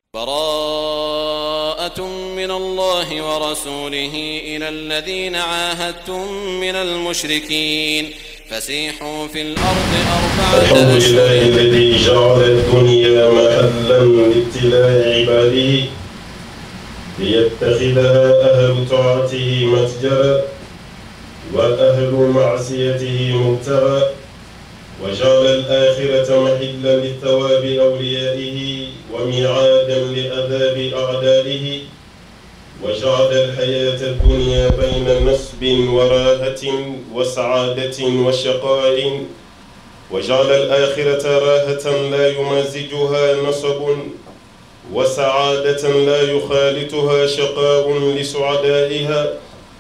براءة من الله ورسوله إلى الذين عاهدتم من المشركين فسيحوا في الأرض 4 أشهر. الحمد لله الذي جعل الدنيا محلا لابتلاء عباده ليتخذها أهل طاعته متجرا وأهل معصيته مبتغى، وجعل الآخرة محلا للثواب أوليائه وميعادا لعذاب أعدائه، وجعل الحياة الدنيا بين نصب وراحة وسعادة وشقاء، وجعل الآخرة راحة لا يمازجها نصب وسعادة لا يخالطها شقاء لسعدائها،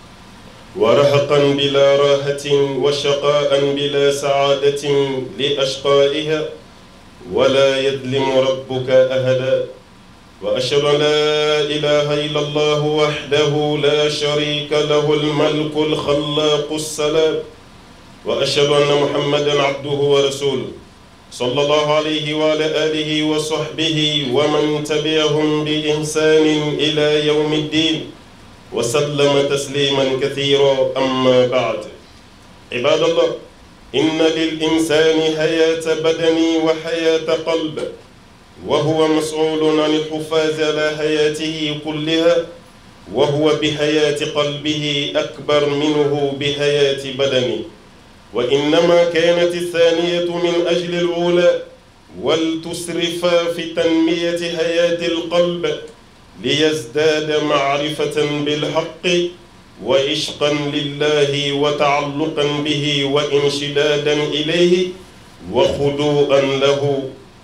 ورهقا بلا راحة وشقاء بلا سعادة لأشقائها، ولا يظلم ربك أحدا. وأشهد أن لا إله إلا الله وحده لا شريك له الملك الخلاق السلام، وأشهد أن محمدا عبده ورسوله صلى الله عليه وعلى آله وصحبه ومن تبعهم بإحسان إلى يوم الدين وسلم تسليما كثيرا. أما بعد، عباد الله، إن للإنسان حياة بدن وحياة قلب، وهو مسؤول عن الحفاظ على حياته كلها، وهو بحياة قلبه أكبر منه بحياة بدنه، وإنما كانت الثانية من أجل الأولى، ولتسرف في تنمية حياة القلب ليزداد معرفة بالحق وعشقا لله وتعلقا به وانشدادا إليه وخضوعا له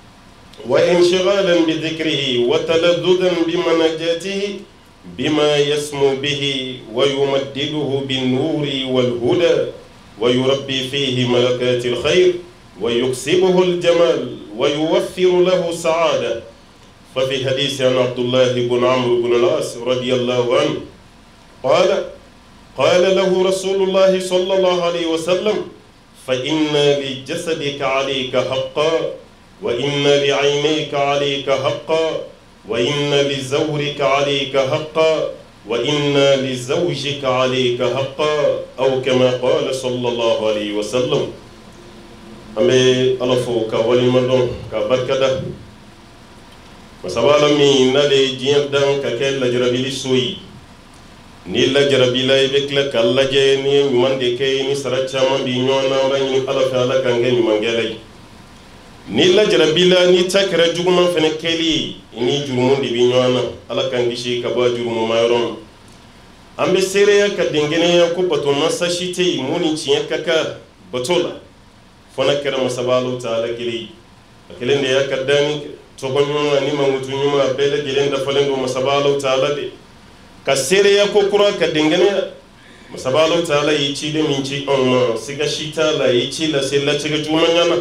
وانشغالا بذكره وتلذذا بمناجاته بما يسمو به ويمدده بالنور والهدى ويربي فيه ملكات الخير ويكسبه الجمال ويوفر له السعادة. ففي حديث عن عبد الله بن عمرو بن العاص رضي الله عنه قال له رسول الله صلى الله عليه وسلم: فإن لجسدك عليك حقا، وإن لعينيك عليك حقا، وإن لزورك عليك حقا، وإن لزوجك عليك حقا، أو كما قال صلى الله عليه وسلم. أمي ألفو كوالمدون كبركده masabala mi nale jiyan dan ka ke la jarabili soyi ni la jarabila ibe kla kala je ni mande ke ni saracha man bi nyona rani ala fa ala kan ngeni mangele ni la jarabila ni takra juguma fene keli ni jurumu di bi nyona ala kan gishi ka ba jurumu mayron ambe sere ka dingene ya ko bato masashite muni ciyan kaka batola fona kera masabalu taala kili akelende ya kadani togon nyuma ni mangutu nyuma bele gelenda falendo masabalo taala de ka sereya ko kura ka dingene masabalo taala yici de minci on siga shita la yici la sella ciga juma nyana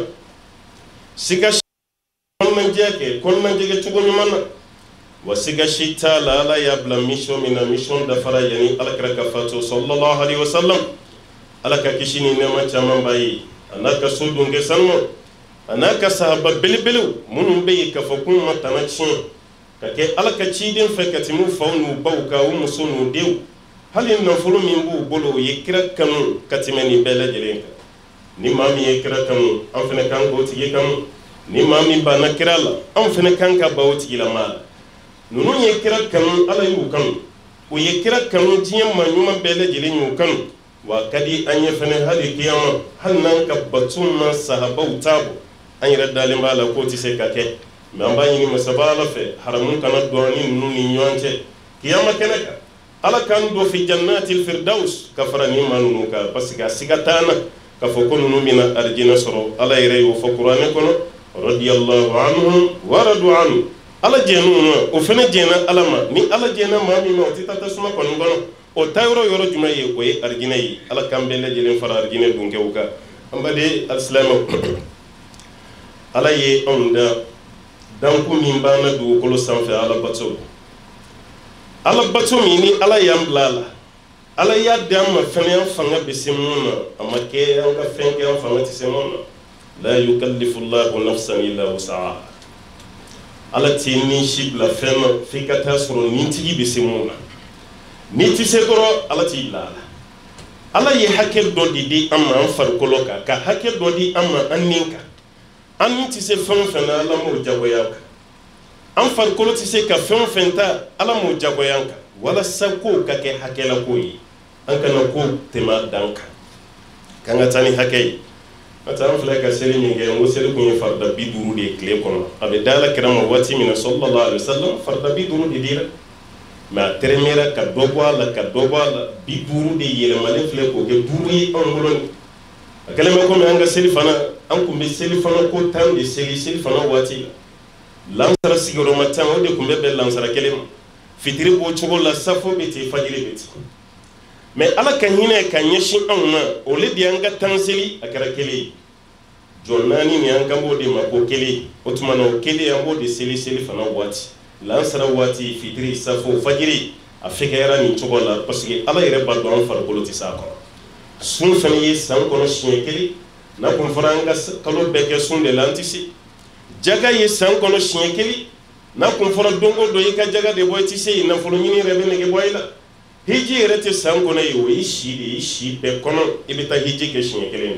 siga kon nan jeke kon nan jege tugo nyuma na wa siga shita la yabla mission mina mission da fara yani alakra kafatu sallallahu alaihi wasallam alaka kishini nema chama bayi anaka sudunge sanmo anaka sahaba bilbilu munun bai ka fakun matanacin kake alaka cidin fakatimu faunu bauka wu musunu dew halin nan fulu min bu bolo yekira kanu katimeni bela jelenka ni mami yekira kanu an fene kan go tigi kanu ni mami ba na kirala an fene kan ka bawo tigi la mala nunu yekira kanu ala yu kanu o yekira kanu jiyan manyuma bela jelenyu kanu wa kadi an yefene hali kiyama hal nan ka batun na sahabau tabu an yɛrɛ dalen b'a la k'o tɛ se ka kɛ mɛ an b'a ɲini masaba ala fɛ haramu kana don ni ninnu ni ɲɔgɔn cɛ kiyama kɛnɛ kan ala k'an don fi jannatil firdaus ka fara ni maa ninnu kan parce que a siga t'an na k'a fɔ ko ninnu bɛna arijinɛ sɔrɔ ala yɛrɛ y'o fɔ kuranɛ kɔnɔ radiyallahu anhum wa radu anhu ala jɛn'u ma o fana jɛnna ala ma ni ala jɛnna maa min ma o tɛ taa tasuma kɔni kɔnɔ o taa yɔrɔ jumɛn ye o ye arijinɛ ye ala k'an bɛɛ lajɛlen fara arijinɛ dunkɛw kan an ba de alisilamɛw ala ye anw da danku min b'an na dugukolo sanfɛ ala bato min ni ala y'an bila a la ala y'a di an ma fɛnɛ an fanga bɛ se mun na a ma kɛ an ka fɛn kɛ an fanga tɛ se mun na la yukallifu llahu nafsan illa wus'aha ala ti ni shibla fema fikata soro nintigi bisimuna niti se doro ala ti la ala ye hakel do di amma an farkolo ka hakel do di amma anninka an ti se fen fena ala mo jagoyanka an farkolo ti se ka fen fenta ala mo jagoyanka wala sako ka ke hakela koyi an kana ko tema danka kanga tani hakay atan fala ka seri mi nge ngo seri ko farda biduru de kle kono abe dala kirama wati min sallallahu alaihi wasallam farda biduru de dira ma teremera ka dogwala biduru de yele malen fle ko ke duru yi angolon kalema ko mi anga seri fana an ko be seri fana ko tan de seri fana wati lansara sigoro matan o de ko be lansara kelema fitiri bo chogo la safo be te fajiri beti mais ala kan hine kan yeshi anna o le di anga tanseli akara kele jonnani ni anga modi mako kele otmano kele ambo de seli fana wati lansara wati fitiri safo fajiri afika yara ni chogo la parce que ala yere ba don far koloti sako sun fani san kono shin kele na kun faranga kalo beke sun de lantisi jaga ye san kono shin kele na kun fara dongo do yika jaga de boy ti sey na folo nyini rebe ne ge boy la hiji rete sango na yo ishi be kono ibita hiji ke shin kelen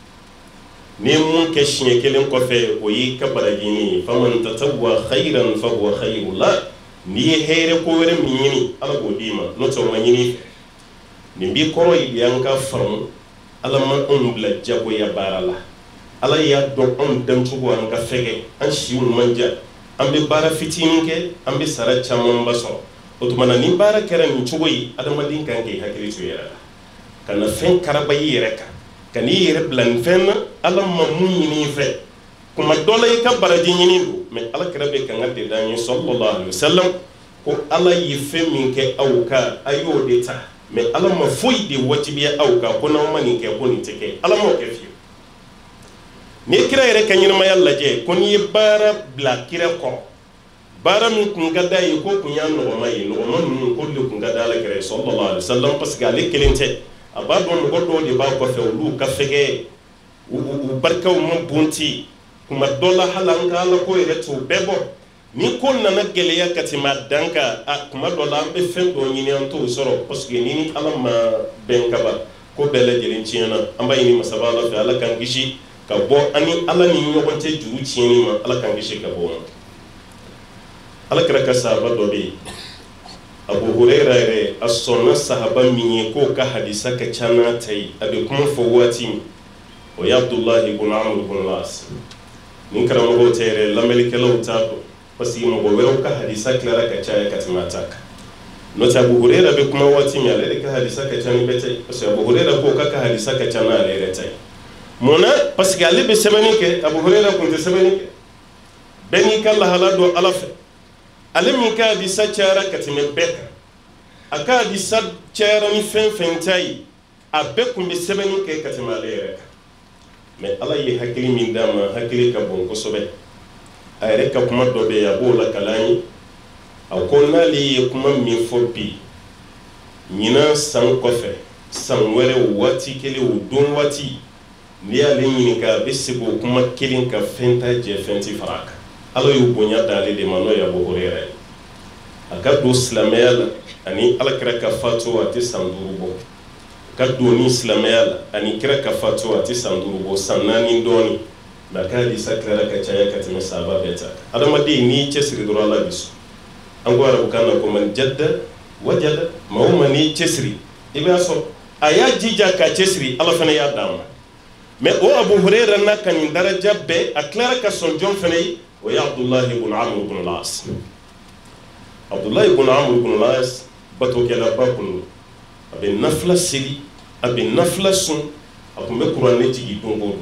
ne mun ke shin kelen ko fe o yi ka barajini faman tatawwa khairan fa huwa khairul la ni here ko were minyini ala go dima no to manyini ni bi koro yi yanka faru ala man bla jago ya barala ala ya do on dem tugo an ka fege an shi manja ambe bara fitinin ke ambe sara chaman baso otumana ni bara kera ni chugoyi adamadin kan ke hakili to yara kana fen karabayi reka kani yere blan fen alam mamun ni fe kuma dole ka baraji ni do me ala karabe kan adde dani sallallahu alaihi wasallam ko ala yife min ke auka ayo de ta me ala ma foi de wajibiya auka ko na mani ke ko ni teke ala mo ke fi ni kira yere kan yirma yalla je ko ni bara bla kira ko bara min kun gada yi ko kun ya no mai no non ko le kun gada la kire sallallahu alaihi wasallam parce que ale kelente abado no godo de ba ko fe lu ka fege u barka mo bunti kuma dola halanga la ko yere to bebo ni ko na gele ya katima danka kuma dola be fen do nyini anto soro parce que ni ala ma ben kaba ko bele jelin ciena amba yini masabala fe ala kan gishi ka bo ani ala ni nyogonte juru cieni ma ala kan gishi ka bo ala kira ka sahaba do be abu hurairah re as-sunna sahaba min ko ka hadisa ka chana tai abe kuma fo wati o ya abdullah ibn amr ibn las nin karamo go tere lamel kelo tato pasi mo go wero ka hadisa klara ka chaya ka timataka no ta abu hurairah be kuma wati mi ale ka hadisa ka chani bete pasi abu hurairah ko ka hadisa ka chana ale re tai mona pasi ga le be semani ke abu hurairah kun te semani ke beni kala halado alafe alimi ka di sachara katime beka aka di sachara ni fentai abeku mi sebeni ke katima lere me ala yi hakili min dama hakili ka bon ko sobe ayre ka kuma dobe ya bola kalani akonna li kuma mi fobi nyina san kofe san were wati kele udon wati ni ale nyini ka besibo kuma kilin ka fenta je fenti faraka ala yu bonya dale de mano ya Abu Hurairah akadu islamiyal ani ala kira ka fatwa ati sandurubo kadu ni islamiyal ani kira ka fatwa ati sandurubo sanani ndoni bakali sakra ka chaya ka timi saba beta adama de ni chesri do ala bisu ango arabu kana ko man jadda wajada mawma ni chesri ibe so aya jija ka chesri ala fana ya dama mais o Abu Hurairah na kan daraja be aklara ka son jon fana ويا عبد الله بن عمرو بن العاص عبد الله بن عمرو بن العاص باتو كلا باكون ابي نفلا سيري ابي نفلا سون ابو مكرو نتيجي دونغو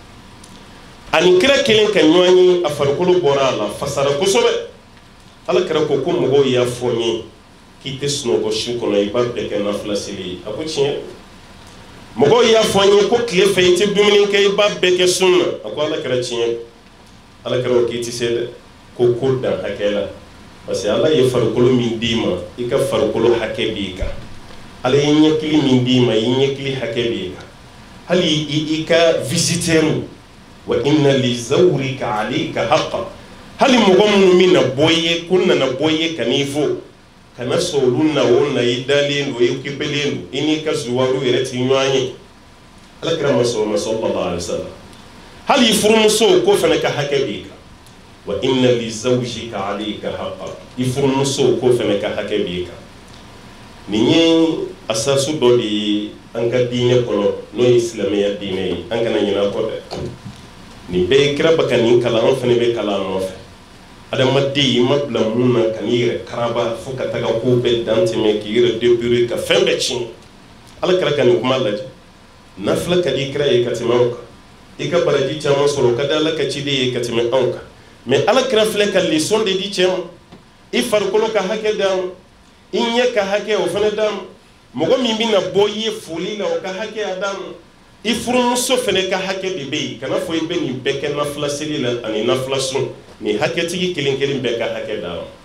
ani kira kelen kan nyani afarkolo borala fasara kusobe ala kira ko ko mo ya fonye kite sno go shinko na ibabbe kan nafla sili abuchi mo go ya fonye ko kle feyti dumini kay ibabbe ke sunna ako ala kira chin ala karo kiti sede ko koddan hakela parce que ala ye farkolo min dima ika farkolo hakebika ala ye nyekli min dima ye nyekli hakebika hali ika visiteru wa inna li zawrika alayka haqqan hali mɔgɔ minnu min na bɔ ye ko nana bɔ ye ka n'i fo kana sɔn olu na o na i dalen don i occupelen don i n'i ka zuwaru yɛrɛ ti ɲɔgɔn ye alakira ma sɔn ma sallallahu alaihi wasallam hali furumuso ko fana ka hakɛ b'i kan wa inna li zawjika alayka haqqan i furumuso ko fana ka hakɛ b'i kan nin ye asasu dɔ de ye an ka diinɛ kɔnɔ n'o ye silamɛya diinɛ ye an kana ɲinɛ kɔ dɛ nin bɛɛ ye kira bɛ ka nin kalan an fana bɛ kalan nɔfɛ adamaden i ma bila mun na ka n'i yɛrɛ karaba fo ka taga ko bɛɛ dan tɛmɛ k'i yɛrɛ débrouiller ka fɛn bɛɛ tiɲɛ ala kira ka nin kuma lajɛ nafila ka di kira ye ka tɛmɛ anw kan i ka baraji caman sɔrɔ o ka di ala ka ciden ye ka tɛmɛ anw kan mais ala kira filɛ ka leçon de di cɛ ma i farikolo ka hakɛ d'a ma i ɲɛ ka hakɛ o fana d'a ma mɔgɔ min bɛna bɔ i ye foli la o ka hakɛ a d'a ma i furumuso fana ka hakɛ de bɛ yen kana fɔ i bɛ nin bɛɛ kɛ nafila seli la ani nafila sun nin hakɛtigi kelen kelen bɛɛ ka hakɛ d'a ma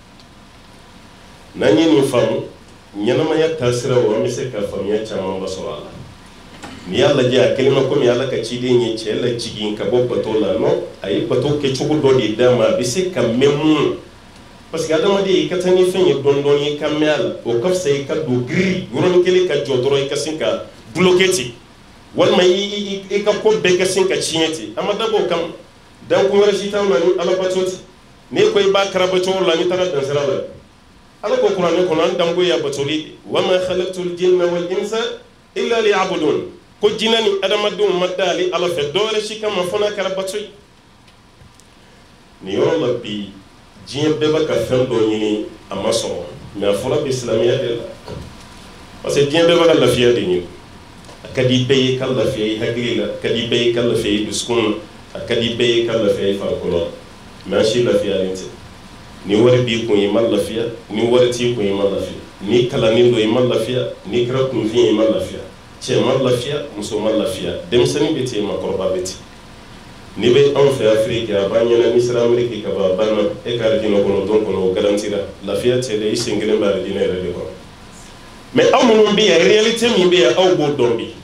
n'an ye nin faamu ɲɛnamaya taasiraw an bɛ se ka faamuya camanba sɔrɔ a la n'i y'a lajɛ a kelen ma komi ala ka ciden ye cɛ lajigin ka bɔ bato la non a ye bato kɛcogo dɔ de d'a ma a bɛ se ka mɛn mun parce que adamaden i ka taa ni fɛn ye dɔɔni dɔɔni i ka mɛn a la o ka fisa i ka don giri yɔrɔnin kelen ka jɔ dɔrɔn i ka se ka bloquer ten walima i ka ko bɛɛ ka se ka tiɲɛ ten a ma dabɔ o kama dankun wɛrɛ si t'anw na ni ala bato ten n'e ko i b'a karaba cogo la n'i taara dansira la ala ko kuranɛ kɔnɔ an danko y'a batoli de wa ma khalaqtul jinna wal insa illa liya'budun ko jinɛ ni adamadenw ma d'ale ala fɛ dɔwɛrɛ si kama fo n'a kɛra bato ye nin yɔrɔ la bi diɲɛ bɛɛ bɛ ka fɛn dɔ ɲini a ma sɔrɔ mais a fɔra bi silamɛya de la parce que diɲɛ bɛɛ bɛ ka lafiya de ɲini a ka di bɛɛ ye ka lafiya i hakili la a ka di bɛɛ ye ka lafiya i dusukun na a ka di bɛɛ ye ka lafiya i farikolo la mais an si lafiyalen tɛ ni wari b'i kun i ma lafiya ni wari t'i kun i ma lafiya ni kalannen don i ma lafiya ni kɛra kunfin i ma lafiya cɛ ma lafiya muso ma lafiya denmisɛnnin bɛ ten makɔrɔba bɛ ten ni bɛ anw fɛ afiriki a b'an ɲɛna n'i sera ameriki ka ban a banna e ka aridinɛ kɔnɔ don kɔnɔ o garantira lafiya tɛ dɛ i sen kelen bɛ aridinɛ yɛrɛ de kɔnɔ mais aw minnu bɛ yan réalité min bɛ yan aw b'o dɔn bi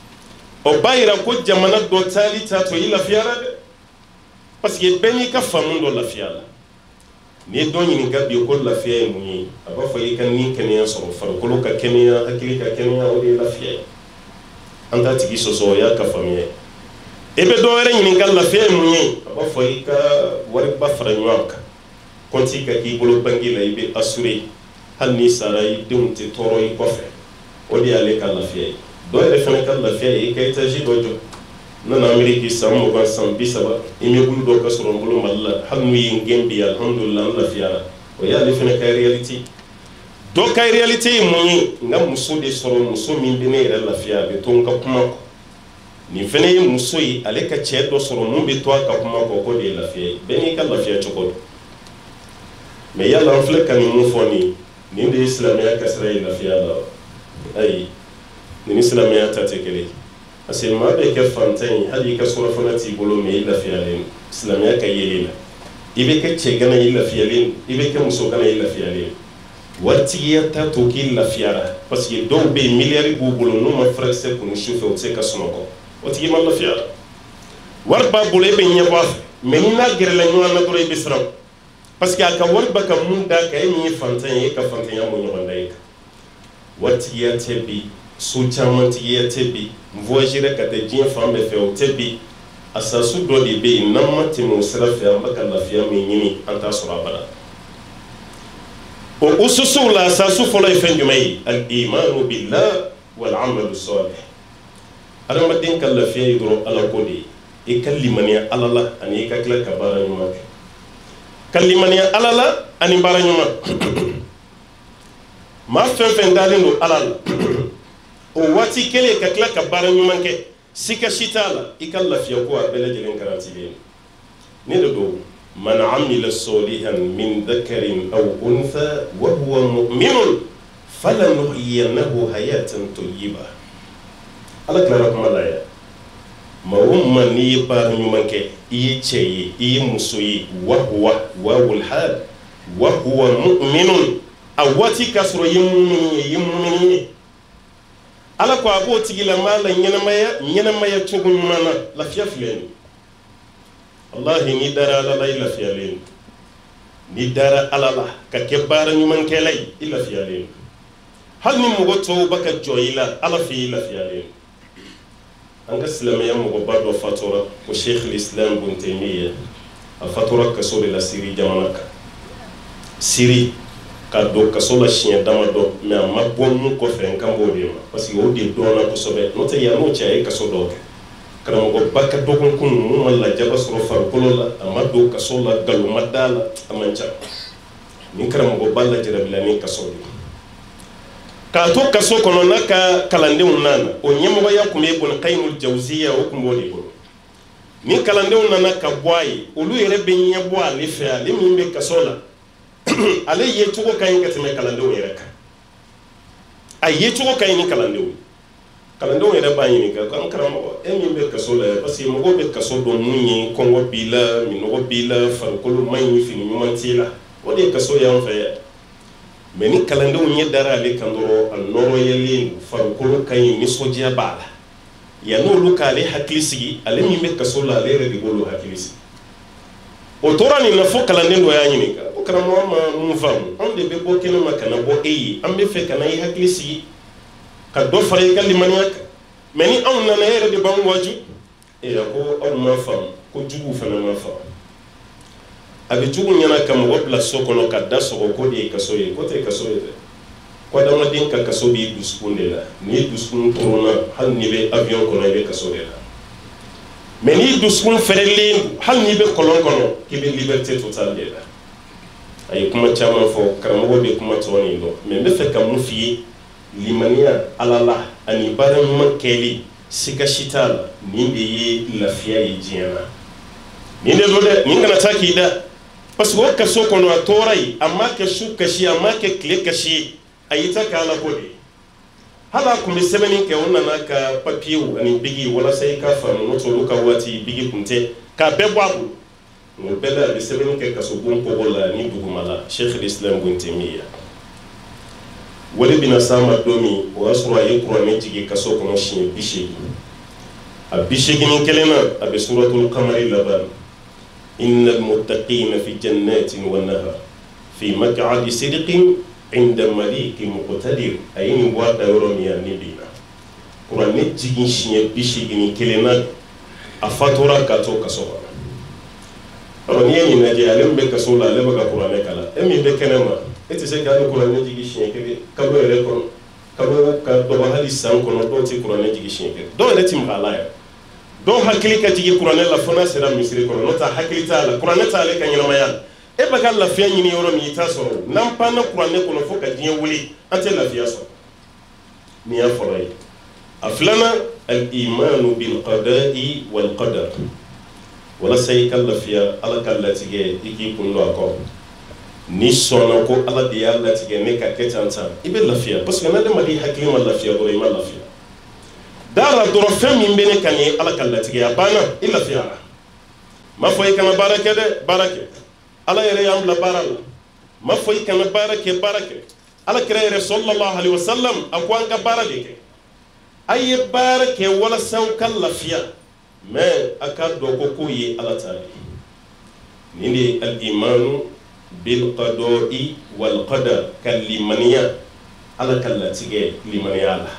o b'a yira ko jamana dɔ taali t'a to i lafiyara dɛ parce que bɛɛ n'i ka faamu dɔ lafiya la n'i ye dɔ ɲininka bi ko lafiya ye mun ye a b'a fɔ i ka ni kɛnɛya sɔrɔ farikolo ka kɛnɛya hakili ka kɛnɛya o de ye lafiya ye an t'a tigi sɔsɔ o y'a ka faamuya ye i bɛ dɔ wɛrɛ ɲininka lafiya ye mun ye a b'a fɔ i ka wariba fara ɲɔgɔn kan kɔnti ka k'i bolo bangi la i bɛ assurer hali n'i sara i denw tɛ tɔɔrɔ i kɔfɛ o de y'ale ka lafiya ye dɔ yɛrɛ fana ka lafiya ye i ka étage dɔ jɔ nana ameriki san 20 san 30 immeuble dɔ ka sɔrɔ n bolo mali la hali n'u ye n gɛn bi alhamdulillah n lafiyara o y'ale fana ka réalité dɔ ka réalité ye mun ye n ka muso de sɔrɔ muso min bɛ ne yɛrɛ lafiya a bɛ to n ka kuma kɔ nin fana ye muso ye ale ka cɛ dɔ sɔrɔ mun bɛ to a ka kuma kɔ ko de ye lafiya ye bɛɛ n'i ka lafiya cogo don mais yala an filɛ ka nin mun fɔ nin de ye silamɛya kasira ye lafiya la ayi nin ni silamɛya ta tɛ kelen ye parce que maa bɛ kɛ fantan ye hali i ka surafana t'i bolo mais i lafiyalen silamɛya ka yelen la i bɛ kɛ cɛ gana i lafiyalen i bɛ kɛ muso gana i lafiyalen waritigiya t'a to k'i lafiyara parce que dɔw bɛ yen miliyari b'u bolo n'u ma furakisɛ kunu sufɛ u tɛ se ka sunɔgɔ o tigi ma lafiyara wari b'a bolo e bɛ ɲɛ bɔ a fɛ mais ni n'a gɛrɛla ɲɔgɔn na dɔrɔn i bɛ siran parce que a ka wari ba ka mun d'a kan e min ye fantan ye e ka fantanya m'o ɲɔgɔn da e kan waritigiya tɛ bi so caman tigiya tɛ bi voyager ka taa diɲɛ fan bɛɛ fɛ o tɛ bi asasu dɔ de bɛ yen n'an ma tɛmɛ o sira fɛ an bɛ ka lafiya min ɲini an t'a sɔrɔ abada o ususuw la asasu fɔlɔ ye fɛn jumɛn ye al-imanu billah wal amalu salih adamaden ka lafiya ye dɔrɔn ala ko de ye i ka limaniya ala la ani i ka tila ka baara ɲuman kɛ ka limaniya ala la ani baara ɲuman maa fɛn fɛn dalen don ala la o waati kelen ka tila ka baara ɲuman kɛ sika si t'a la i ka lafiya ko a bɛɛ lajɛlen garantilen ne de don man amila salihan min dhakarin aw untha wa huwa mu'minun falanuhyiyannahu hayatan tayyiba ala tilara kuma la ya maa o maa n'i ye baara ɲuman kɛ i ye cɛ ye i ye muso ye wa huwa wawul hal wa huwa mu'minun a waati k'a sɔrɔ i ye mumini ye i ye mumini ye ala ko a b'o tigilama la ɲɛnamaya cogo ɲuman na lafiya filɛ nin wallahi n'i dara ala la i lafiyalen ni dara alala ka ke baara ɲuman kɛla ye i lafiyalen hali ni mɔgɔ tɔw bɛ ka jɔ i la ala fɛ i lafiyalen an ka silamɛya mɔgɔba dɔ fatura ko Sheikh al-Islam Ibn Taymiyyah a fatura kaso de la Siri jamana kan Siri ka don kaso la siɲɛ damadɔ mais a ma bɔ mun kɔfɛ n kan b'o de ma parce que o de dɔnna kosɛbɛ n'o tɛ yan n'o cɛ a ye kaso dɔw kɛ karamɔgɔba ka dɔgɔkun mun ma lajaba sɔrɔ farikolo la a ma don kaso la nkalon ma da la a man ca ni karamɔgɔba lajarabila ni kaso de k'a to kaso kɔnɔ n'a ka kalandenw nana o ɲɛmɔgɔya tun bɛ Ibn Qayyim al-Jawziyya o tun b'o de bolo ni kalandenw nana ka bɔ a ye olu yɛrɛ bɛ ɲɛ bɔ ale fɛ ale min bɛ kaso la ale ye cogo ka ɲi ka tɛmɛ kalandenw yɛrɛ kan a ye cogo ka ɲi ni kalandenw yɛrɛ b'a ɲininka ko an karamɔgɔ e min bɛ kaso la parce que mɔgɔw bɛ kaso dɔn mun ye kɔngɔ b'i la minɔgɔ b'i la farikolo man ɲi fini ɲuman t'i la o de ye kaso y'an fɛ yan mais ni kalandenw ɲɛ dara ale kan dɔrɔn a nɔrɔyalen farikolo ka ɲi nisɔndiya b'a la yan'olu k'ale hakili sigi ale min bɛ kaso la ale yɛrɛ de b'olu hakili sigi o tora nin na fo kalanden dɔ y'a ɲininka ko karamɔgɔ ma mun faamu anw de bɛ bɔ kɛnɛ ma ka na bɔ e ye an bɛ fɛ ka na i hakili sigi ka dɔ fara i ka limaniya kan mais ni anw nana e yɛrɛ de b'an waju a ko aw ma faamu ko juguw fana ma faamu a bɛ jugu ɲɛna ka mɔgɔ bila so kɔnɔ ka da sɔgɔ ko de ye kaso ye ko tɛ kaso ye dɛ ko adamaden ka kaso b'i dusukun de la n'i dusukun toronna hali n'i bɛ avion kɔnɔ i bɛ kaso de la mais n'i dusukun fɛrɛlen hali n'i bɛ kɔlɔn kɔnɔ k'i bɛ liberté totale de la a ye kuma caman fɔ karamɔgɔ bɛ kuma tɔ nin dɔn mais n bɛ fɛ ka mun f'i ye limaniya ala la ani baara ɲuman kɛli siga si t'a la nin de ye lafiya ye diɲɛ na nin de don dɛ nin kana taa k'i da parce que o kaso kɔnɔ a tora yen a ma kɛ su kasi a ma kɛ tile kasi ye a y'i ta kɛ ala ko de ye hali a tun bɛ sɛbɛnni kɛ o nana ka papiyew ani bigi walasa i k'a faamu n'o tɛ olu ka waati bigi tun tɛ k'a bɛɛ bɔ a bolo o bɛɛ la a bɛ sɛbɛnni kɛ kaso bon kɔgɔ la ni duguma la Sheikh al-Islam Ibn Taymiyyah wale bɛna s'a ma don min o y'a sɔrɔ a ye kuranɛ jigin kaso kɔnɔ siɲɛ 80 a 81 na a bɛ suratul Qamari laban innal muttaqina fi jannatin wa nahar fi maq'adi sidqin inda malikin muqtadir a ye nin bɔ a da yɔrɔ min yan ni bi na kuranɛ jigin siɲɛ 81 na a fatura ka to kaso kɔnɔ alors n'i ye nin lajɛ ale min bɛ kaso la ale bɛ ka kuranɛ kalan e min bɛ kɛnɛ ma e tɛ se k'ale kuranɛ jigin siɲɛ kelen kalo yɛrɛ kɔnɔ kalo ka dɔgɔ hali san kɔnɔ dɔw tɛ kuranɛ jigin siɲɛ kelen dɔw yɛrɛ tɛ maga a la yɛrɛ dɔw hakili ka jigin kuranɛ la fo n'a sera misiri kɔnɔ n'o tɛ hakili t'a la kuranɛ t'ale ka ɲɛnamaya la e bɛ ka lafiya ɲini yɔrɔ min i t'a sɔrɔ n'an panna kuranɛ kɔnɔ fo ka diɲɛ wuli an tɛ lafiya sɔrɔ nin y'a fɔlɔ ye a filanan al-imanu bil qada'i wal qadar walasa i ka lafiya ala ka latigɛ i k'i kun don a kɔrɔ ni sɔnna ko ala de y'a latigɛ ne ka kɛ tan tan i bɛ lafiya parce que n'adamaden hakili ma lafiya dɔrɔn i ma lafiya dara dɔrɔn fɛn min bɛ ne kan ye ala ka latigɛ a banna i lafiyara ma fɔ i kana baara kɛ dɛ baara kɛ ala yɛrɛ y'an bila baara la ma fɔ i kana baara kɛ ala kira yɛrɛ sallallahu alaihi wasallam a ko an ka baara de kɛ a ye baara kɛ walasa aw ka lafiya mais a ka dɔn ko ko ye ala ta ye nin de ye al-imanu bil qada'i wal qadar ka limaniya ala ka latigɛ limaniya la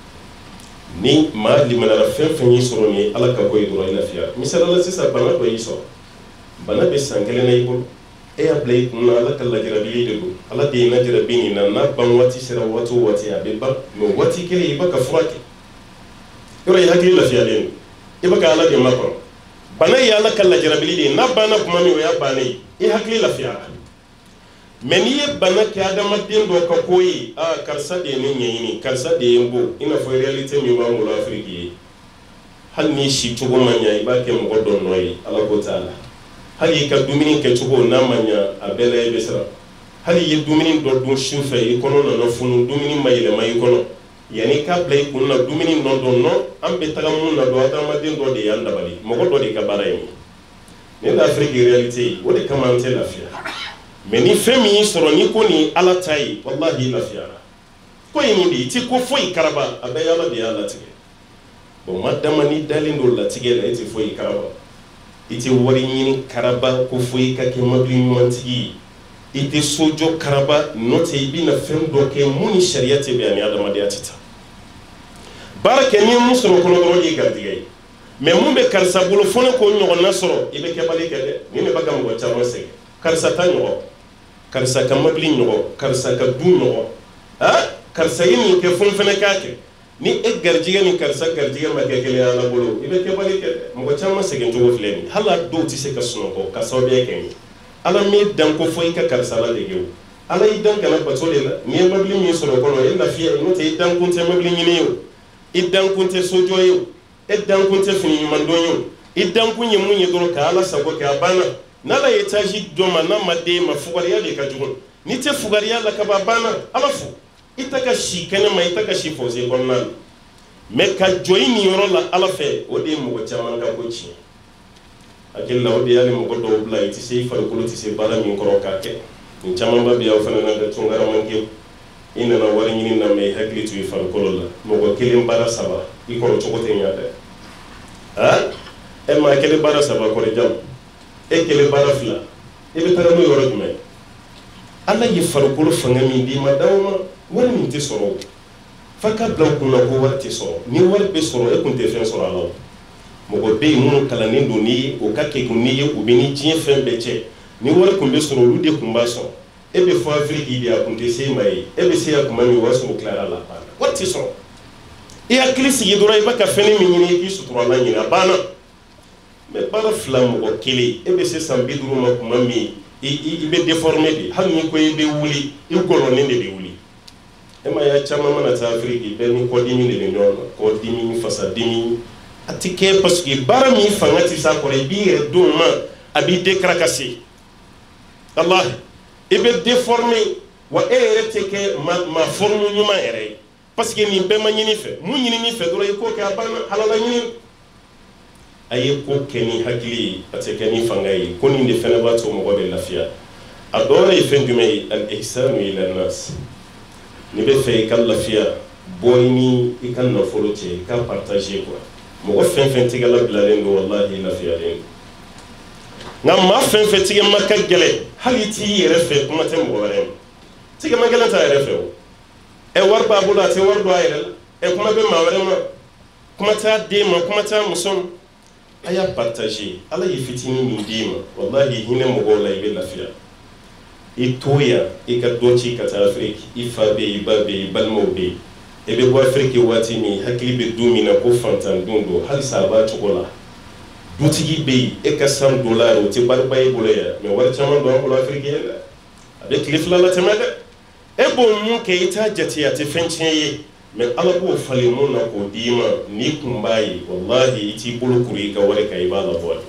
ni maa limanara fɛn fɛn y'i sɔrɔ ni ala ka bɔ ye dɔrɔn i lafiya misalala sisan bana dɔ y'i sɔrɔ bana bɛ san 1 na i bolo e y'a bila i kun na ala ka lajarabili de don ala de ye lajarabi nin na n'a ban waati sera waati o waati a bɛ ban mais waati kelen i b'a ka fura kɛ yɔrɔ i hakili lafiyalen don i b'a ka ala de makɔrɔ bana ye ala ka lajarabili de ye n'a banna kuma min o y'a bannen ye i hakili lafiyara mais n'i ye bana kɛ adamaden dɔ ka ko ye karisa de ye ne ɲɛɲini karisa de ye n bo i n'a fɔ réalité min b'an bolo Afiriki ye hali n'i si cogo ma ɲa i b'a kɛ mɔgɔ dɔ nɔ ye ala ko t'a la hali i ka dumuni kɛcogo n'a ma ɲa a bɛɛ la i bɛ siran hali i ye dumuni dɔ dun su fɛ i kɔnɔ nana funu dumuni ma yɛlɛma i kɔnɔ yanni k'a bila i kun na dumuni nɔ dɔ nɔ an bɛ taga mun na dɔn adamaden dɔ de y'an dabali mɔgɔ dɔ de ka baara ye nin ye Afiriki réalité ye o de kama an tɛ lafiya mais ni fɛn min y'i sɔrɔ ni ko nin ala ta ye wallahi i lafiyara ko ye nin de ye i tɛ ko foyi karaba a bɛɛ ye ala de y'a latigɛ bon ma dama ni dalen don latigɛ la i tɛ foyi karaba i tɛ wari ɲini karaba ko foyi ka kɛ mobili ɲumantigi ye ite sojo karaba note ibina fem doke muni shariati be ani adama de atita barake ni musoro kono do di gardigay mais mumbe karsa bulu fone ko nyogo nasoro ibe ke bali kede ni ne bagam go charo se karsa ta nyogo karsa ka mabli nyogo karsa ka du nyogo ha karsa yini ke fon fene kake ni e gardiga ni karsa gardiga ma ke kele ala bulu ibe ke bali kede mo go chama se gen to fleni hala do ti se ka suno ko ka so be ke ni ala mi dan ko foyi ka karsa la de gew ala yi dan kana patole la ni mabli mi soro kono e la fiya no te dan kunte mabli ni yo idan kunte sojo yo idan kunte fini mando yo idan kunye munye doro ka ala sako ka bana nala yetaji doma na made ma fugariya de ka jugun ni te fugariya la ka bana ala fu itaka shi kana ma itaka shi foze gonnal me ka joyini yoro la ala fe o de mo chama ka ko chi akilla o de yale mo do bla iti sey fa ko ti sey bala min ko ka ke ni chama ba biya fa na da tungara man ke ina na wari ñini na me hakli tu fa ko la mo ko kelim bara saba i ko to ko te ñata ha e ma kele bara saba ko re jam e kele bara fla e be tara mo yoro jume alla yi far ko fa ngami di ma dawma wala min te soro fa ka bla ko na ko warti soro ni war be soro e kun te fen soro ala mo ko be mun kala ni do ni o ka ke kun ni o be ni jin fen be che ni war kun be soro lu de kun ba so ebe fo Afrique idi akunte se mai ebe se akuma mi waso clara la bana wati so e aklisi yidura ibaka feni mi nyini ki sutura la nyina bana me bara flam o kili ebe se sambi duru ma kuma mi ibe déformé di hal ni ko ebe wuli i golo ne de wuli e ma ya chama mana ta Afrique be ni ko dimi le nyono ko dimi fasa dimi atike parce que bara mi fangati sa ko re bi re do ma abi décracasser Allah ibe déformé wa teke ma forme nyuma ere parce que ni be ma nyini fe mu nyini ni fe doro ko ka bana halala nyini aye ko keni hakili ateke ni fangai ko ni de fena ba to mo be lafiya adora e fen dumay al ihsan ila nas ni be fe kal lafiya boyni ikan na foloche ka partager quoi mo fen tigala bilalen do wallahi lafiya den ngam ma fen tige makka gele haliti refe kuma te mo wala tige magala ta refe e warba bula te wardo ayel e kuma be ma wala ma kuma ta de ma kuma ta muson aya partager ala yi fitini ni dima wallahi hine mo gola ibe lafiya itoya e ka doci ka ta Afrique ifa be ibabe balmo be e be bo Afrique wati mi hakili be dumina ko fantan dundo hal saba chokola dutigi be e ka $100 o te barbay boleya me war chama do ko Afrique la avec lifla la temade e bo mu ke ita jati ati fencheye me ala ko fali mun na ko dima ni kumbayi wallahi iti bulu kuri ka wore ka ibada bo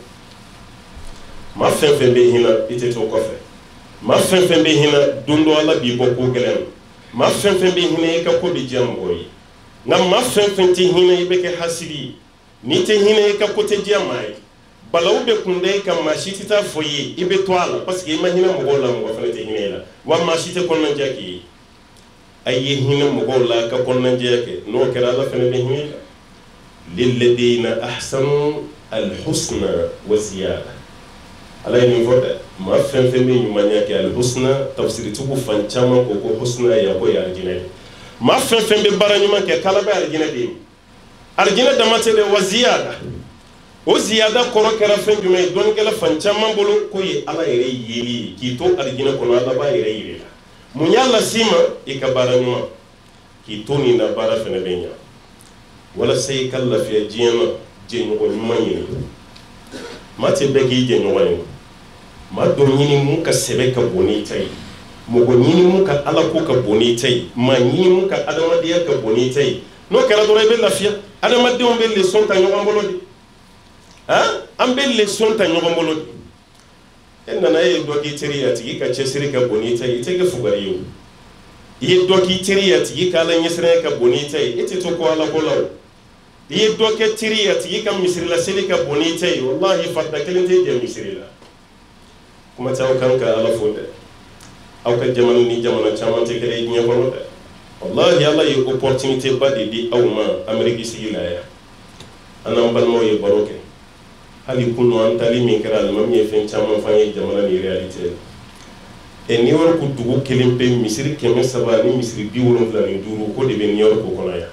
ma fen be hina ite to kofe ma fen be hina dundo ala bi bokko gelen ma fen be hina ka ko bi jamboyi ngam ma fen ti hina ibe ke hasidi ni te hina ka ko te jamai balaw be kunde ka ma shitita foyi ibe toala parce que ma hina mo gola mo fa te hina la wa ma shite kon nan jaki ay hina mo gola ka kon nan jake no kera la fene be hina lil ladina ahsanu al husna wa ziyada ala ni voda ma fen be ñu ma ñake al husna tafsir tu ko fan chama ko ko husna ya ko ya arjina ma fen be bara ñu ma ke kala be arjina de arjina da matele wa ziyada o ziyada koro kera fen jume don kala fan chama bolo ko yi ala ere yeli ki to arjina ko ala ba ere yeli mu nyalla sima e ka bara ñu ki to ni na bara fen be nya wala sey kala fi jiyama je ñu ko ñu ma ñini mate be gi je ñu wani ma do ñini mu ka sebe ka boni tay mo go ñini mu ka ala ko ka boni tay ma ñini mu ka adama dia ka boni tay no kala do be lafiya adama de on be le son ta ñogo mbolodi ha am be le son ta ñogo mbolodi en na e do ki teriyati ka chesiri ka boni tay ite ke fugari yo ye do ki teriyati ka la nyesre ka boni tay ite to ko ala ko law ye do ke teriyati ka misri la sele ka boni tay wallahi fadda kelente je misri la kuma taw kanka ala fonde aw ka jamanu ni jamana chamante kere ñe ko de wallahi Allah yi opportunité badi di awma Amerique sigila ya anam balmo ye baroke hali kunu antali min kala mam ye fen chama fanye jamana ni réalité New York dugu kelen pe misiri kɛmɛ saba ni misiri 75 ko de bɛ New York kɔnɔ yan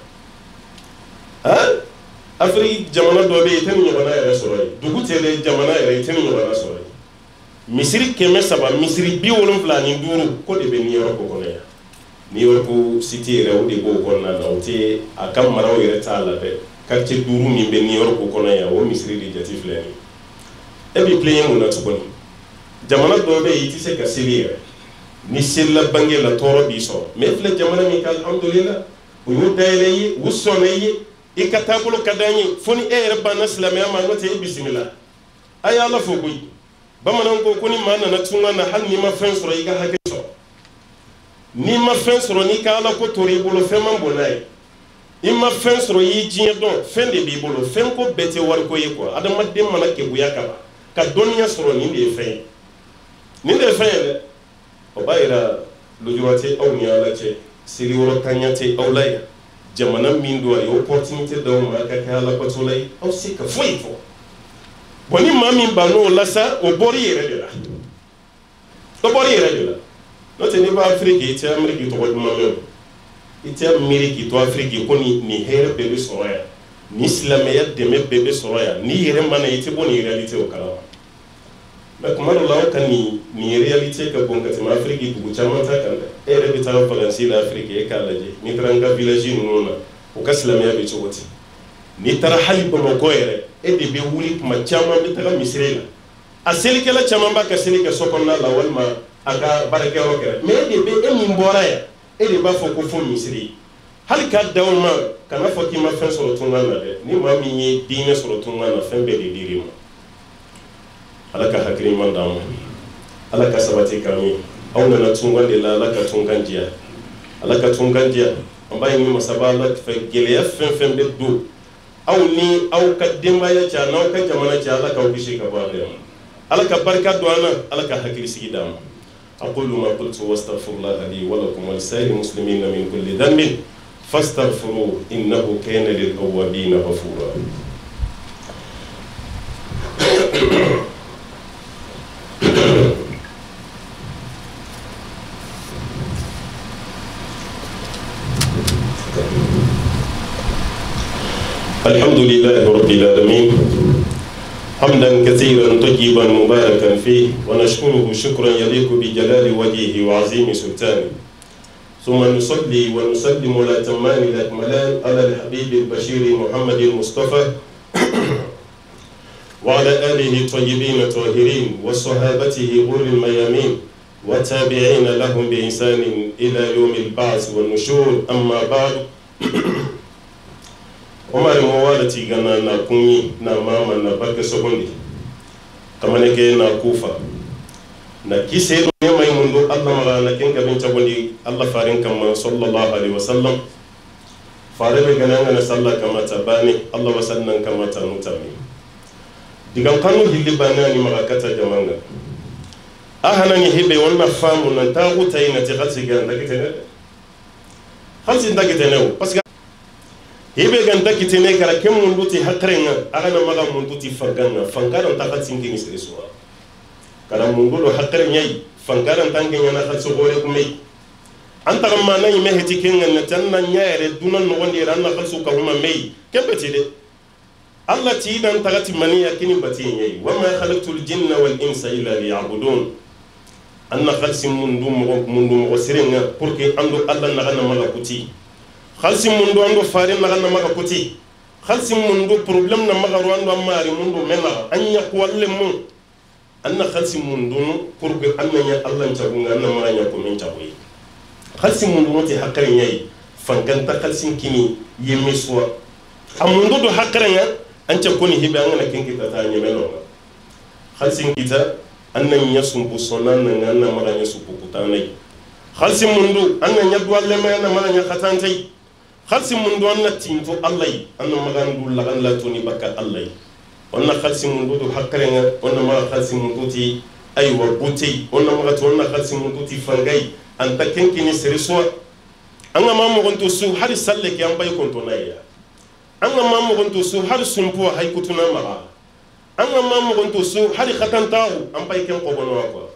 Afrique jamana dɔ bɛ yen i tɛ nin ɲɔgɔnna yɛrɛ sɔrɔ yen dugu tɛ dɛ jamana yɛrɛ i tɛ nin ɲɔgɔnna sɔrɔ yen misiri kɛmɛ saba misiri 75 ko de bɛ New York kɔnɔ yan New York city yɛrɛ o de b'o kɔnɔna na o tɛ a ka maraw yɛrɛ t'a la dɛ quartier 5 min bɛ New York kɔnɔ yan o misiri de jate filɛ nin e bɛ tilen mun na tuguni jamana dɔ bɛ yen i tɛ se ka seli yɛrɛ ni selila bange la tɔɔrɔ b'i sɔrɔ mais filɛ jamana min ka alhamdulillah o y'o dayɛlɛ i ye o sɔnna i ye i ka taabolo ka d'an ye fo ni e yɛrɛ banna silamɛya ma n'o tɛ i bisimila a ye Ala fo koyi bamananw ko ni maa nana tunga na hali n'i ma fɛn sɔrɔ i ka hakɛ sɔrɔ n'i ma fɛn sɔrɔ n'i ka Ala ko tora i bolo fɛn man bon n'a ye i ma fɛn sɔrɔ i y'i diɲɛ dɔn fɛn de b'i bolo fɛn ko bɛɛ tɛ wari ko ye quoi adamaden mana keguya ka ban ka dɔnniya sɔrɔ nin de ye fɛn ye nin de ye fɛn ye dɛ o b'a yira lujura tɛ aw ni Ala cɛ seliwɔrɔ tanya tɛ aw la yan jamana min don a ye opportunité d'aw ma a ka kɛ Ala batola ye aw se ka foyi fɔ bon ni maa min bann'o la sa o bɔr'i yɛrɛ de la o bɔr'i yɛrɛ de la n'o tɛ n'i bɛ Afrique i tɛ Amérique tɔgɔ duman mɛn o i tɛ miiri k'i to Afrique ko nin hɛrɛ bɛɛ bɛ sɔrɔ yan ni silamɛya dɛmɛ bɛɛ bɛ sɔrɔ yan n'i yɛrɛ mana i tɛ bɔ nin réalité o kalama mais kuma dɔ la aw ka nin réalité ka bon ka tɛmɛ Afrique dugu caman ta kan dɛ e yɛrɛ bɛ taa Faransi la Afrique e k'a lajɛ n'i taara n ka village ninnu na o ka silamɛya bɛ cogo di n'i taara hali Bamakɔ yɛrɛ e de bɛ wuli tuma caman bɛ taga misiri la a selikɛla caman b'a ka seli kɛ so kɔnɔna la walima a ka baarakɛyɔrɔ kɛrɛ mais e de bɛ e min bɔra yan e de b'a fɔ ko fo misiri hali k'a d'aw ma kana fɔ k'i ma fɛn sɔrɔ tunga na dɛ ni maa min ye diinɛ sɔrɔ tunga na fɛn bɛɛ de dir'i ma Ala ka hakili ɲuman d'an ma Ala ka sabati k'an ye aw nana tunga de la Ala ka tunga diya Ala ka tunga diya an b'a ɲini masaba Ala fɛ gɛlɛya fɛn fɛn bɛ don aw ni aw ka denbaya cɛ n'aw ka jamana cɛ Ala k'aw kisi ka bɔ a bɛɛ ma Ala ka barika don an na Ala ka hakili sigi d'an ma أقول ما قلت واستغفر الله لي ولكم ولسائر المسلمين من كل ذنب فاستغفروه إنه كان للأوابين غفورا الحمد لله رب العالمين حمدا كثيرا طيبا مباركا فيه ونشكره شكرا يليق بجلال وجهه وعظيم سلطانه ثم نصلي ونسلم الأتمان الأكملان على الحبيب البشير محمد المصطفى وعلى آله الطيبين الطاهرين وصحابته غر الميامين والتابعين لهم بإحسان إلى يوم البعث والنشور أما بعد Omar mawalati gana na kunyi na mama na barke sogondi kamaneke na kufa na kise do mai mundu Allah mala na ken kabin chagondi Allah farin kama sallallahu alaihi wasallam fare be gana na sallah kama tabani Allah wasallan kama tanutami digan kanu hilli banani magakata jamanga ahana ni hebe wonna famu nan taguta ina ti khalsi ganda kitene khalsi ndagitene parce que hebe ganda kitene kara kem mundu ti hakrenga agana maga mundu ti fangana fangana ta khalsin kini sirisuwa kara mundu do hakrenya fangana tangenya na khalso gore kumai anta gamma nan yime heti kenga na tanna nyaare dunan no wonde ranna khalso ka huma mei kembeti de Allah ti dan tagati maniya kini bati nyai wa ma khalaqtul jinna wal insa illa liya'budun anna khalsin mundu mo sirenga pour que ando Allah na gana maga kuti khalsi mundu ando farin na ganna maga kuti khalsi mundu problem na maga rwando amari mundu mena anya kwalle mun anna khalsi mundu pour que anna ya Allah nchagunga anna mara nya ko men chagoyi khalsi mundu moti hakare nyai fanganta khalsin kini yemiswa amundu do hakare nya ancha koni hibe angana kinki tata nyemelo khalsin kita anna nya sumbu sonan na anna mara nya supu kutanai khalsi mundu anna nya dwalle ma anna mara nya khatantai khalsi mundu anna tinto Allah anna magandu lagan la toni bakka Allah onna khalsi mundu do hakkarenga onna ma khalsi mundu ti aywa buti onna ma to onna khalsi mundu ti fangai anta kenkini seriso anga ma mo gonto su har salle ki ambay konto naya anga ma mo gonto su har sumpu hay kutuna ma anga ma mo gonto su har khatantahu ambay ken ko bono ko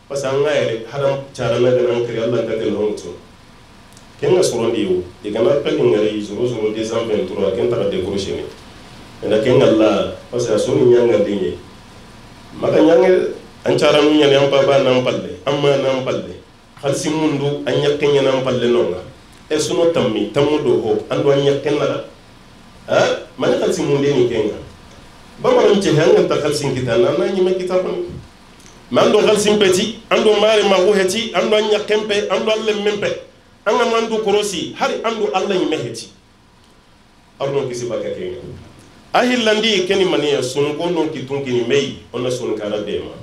pasanga yere haram charana ganan kri Allah ngatel honto kenga sorondiyo igana pelin ngari zuru 223 ken ta décrocher ni ena kenga Allah pasa sonu nyanga dinye maka nyanga an charanu nyane am baba nam palle amma nam palle khalsi mundu an yakken nam palle nonga e suno tammi tamudo ho ando an yakken la man khalsi munde ni kenga bamaran ce hanga ta khalsi kitana na nyima kitabun mando khalsi peti ando mare magu heti ando an yakken pe ando alle mempe anga mandu korosi hari ando alla nyime heti arno kisi baka kenga ahillandi keni maniya sun ko non kitunki ni mei ona sun kara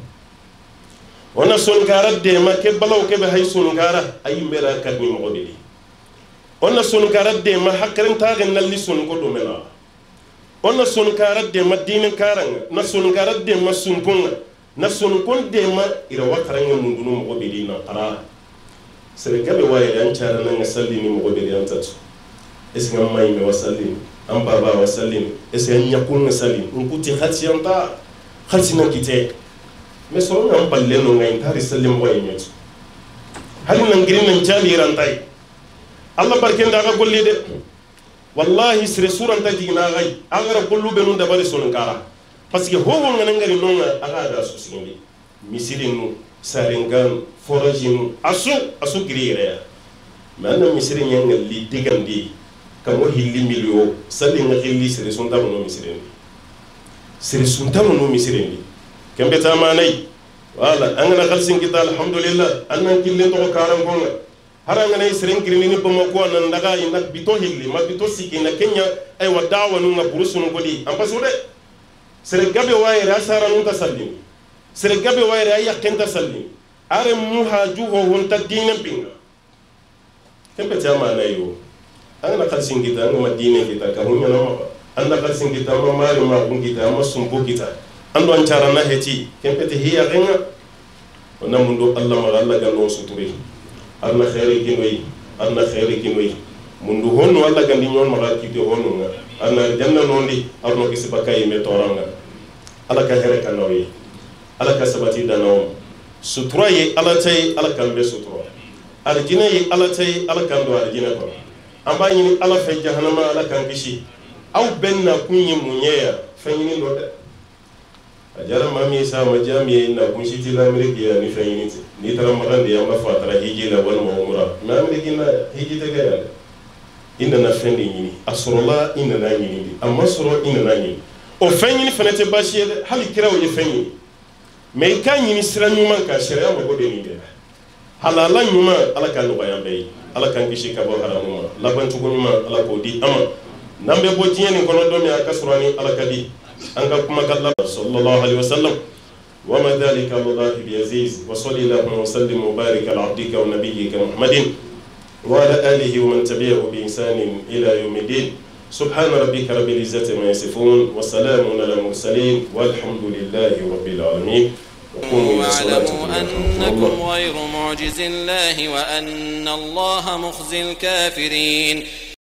dema ke balaw ke be hay sun kara ay mera kadni mo godidi ona sun kara dema hakren tagen nalli sun ko do mena ona sun kara dema dinin karanga na sun kara dema sun kunga na sun kon dema ira wakaranga mundunu mo godidi na qara sere gabe waye an cara nan salli ni mo godidi an tatu esnga may me wasalli am baba wasallim ese nyakun salim nkuti khatiyanta khatina kite me so ngam balle no ngay tari sallim way nyot hali nan girin nan jali rantai Allah barken da ga golli de wallahi sire suran ta digna gay agara gollu be non da bari son kara parce que ho won nan ngari non aga da su sindi misilinu saringan forajinu asu girire man misilin yangal li digandi kamo hilli milio salli nga hilli sere sunta no misirendi kembe tamanay wala angana khalsin kita alhamdulillah annan kille to karam gonga haranga nay seren kirini ni bomo ko nan daga inak bito hilli ma bito siki na kenya ay wadawa nu nga burusun godi am pasude sere gabe waye rasara nu tasallim sere gabe waye ay yakken tasallim are muhaju ho wonta dinen pinga kembe tamanay yo angana khalsin kita ngama dine kita ka hunya no anda khalsin kita ma mari ma kita ma sumpo kita ando an charana heti kempete hiya genga ona mundo Allah ma Allah gando suturi arna khairi kinoi mundu honno Allah gandi nyon ma kiti honno arna janna nondi arno kisi bakay me toranga ala ka here kanawi ala ka sabati danaw sutura ye ala tay ala kambe sutura arjina ye ala tay ala kando arjina ko amba yini ala fe jahannama ala kan kishi aw benna kunyi munyeya fanyini loda ajara mami sa majami na kunshi ti la ameriki ya ni fanyini ni tara magande ya mafa tara hiji la wal umra na ameriki na hiji te ga inda na fendi yini asrola inda na yini amma soro inda na yini o fanyini fenete bashi hali kirawo ye fanyini me kan yini sira nyuma ka sharia mo gode ni de halala nyuma ala kan no bayambe ala kan kishi ka bo haramuma labantu nyuma ala ko di ama nambe bo tieni kono do mi akasurani ala kadi anga kuma kala sallallahu alaihi wasallam wa ma dhalika wallahi bi aziz wa sallallahu wa sallim mubarak ala abdika wa nabiyyika muhammadin wa ala alihi wa man tabi'ahu bi ihsan ila yawmiddin subhana rabbika rabbil izzati ma yasifun wa salamun ala mursalin walhamdulillahi rabbil alamin واعلموا أنكم غير معجز الله وأن الله مخزي الكافرين